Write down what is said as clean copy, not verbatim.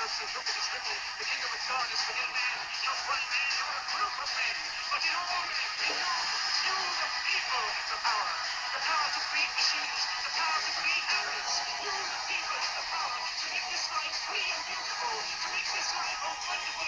mercy, look at his ripple. The kingdom of God is within man. Not one man, nor a group of men, but in all men. In you, the people, have the power. The power to create machines, the power to create animals. You, the people, have the power to make this life free and beautiful, to make this life a wonderful